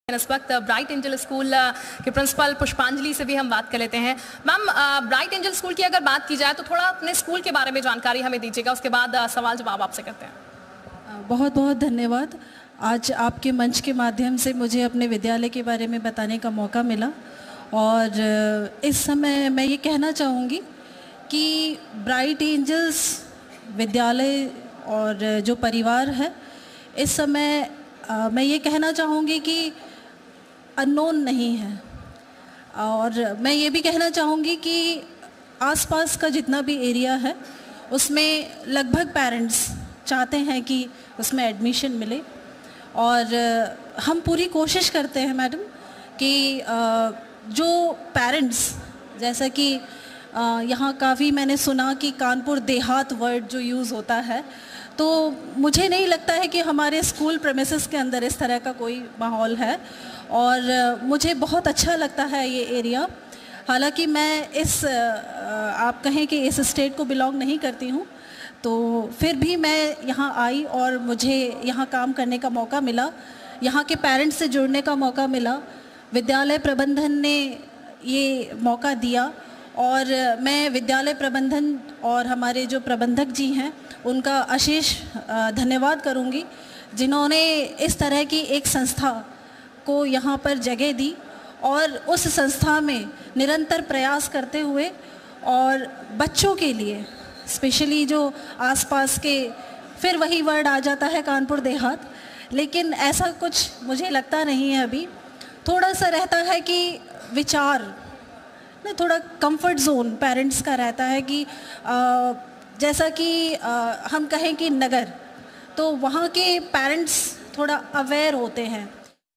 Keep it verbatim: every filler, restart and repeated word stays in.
इस वक्त Bright Angel School के प्रिंसिपल पुष्पांजलि से भी हम बात कर लेते हैं। मैम, ब्राइट एंजल स्कूल की अगर बात की जाए तो थोड़ा अपने स्कूल के बारे में जानकारी हमें दीजिएगा, उसके बाद सवाल जवाब आपसे करते हैं। बहुत बहुत धन्यवाद। आज आपके मंच के माध्यम से मुझे अपने विद्यालय के बारे में बताने का मौका मिला और इस समय मैं ये कहना चाहूँगी कि ब्राइट एंजल्स विद्यालय और जो परिवार है, इस समय आ, मैं ये कहना चाहूँगी कि अननोन नहीं है। और मैं ये भी कहना चाहूँगी कि आसपास का जितना भी एरिया है उसमें लगभग पेरेंट्स चाहते हैं कि उसमें एडमिशन मिले और हम पूरी कोशिश करते हैं मैडम कि जो पेरेंट्स, जैसा कि यहाँ काफ़ी मैंने सुना कि कानपुर देहात वर्ड जो यूज़ होता है, तो मुझे नहीं लगता है कि हमारे स्कूल प्रेमिसेस के अंदर इस तरह का कोई माहौल है और मुझे बहुत अच्छा लगता है ये एरिया। हालांकि मैं इस आप कहें कि इस स्टेट को बिलोंग नहीं करती हूँ, तो फिर भी मैं यहाँ आई और मुझे यहाँ काम करने का मौका मिला, यहाँ के पेरेंट्स से जुड़ने का मौका मिला। विद्यालय प्रबंधन ने ये मौका दिया और मैं विद्यालय प्रबंधन और हमारे जो प्रबंधक जी हैं उनका अशेष धन्यवाद करूंगी, जिन्होंने इस तरह की एक संस्था को यहाँ पर जगह दी और उस संस्था में निरंतर प्रयास करते हुए और बच्चों के लिए स्पेशली जो आसपास के, फिर वही वर्ड आ जाता है कानपुर देहात, लेकिन ऐसा कुछ मुझे लगता नहीं है। अभी थोड़ा सा रहता है कि विचार ना, थोड़ा कंफर्ट जोन पेरेंट्स का रहता है कि आ, जैसा कि आ, हम कहें कि नगर, तो वहाँ के पेरेंट्स थोड़ा अवेयर होते हैं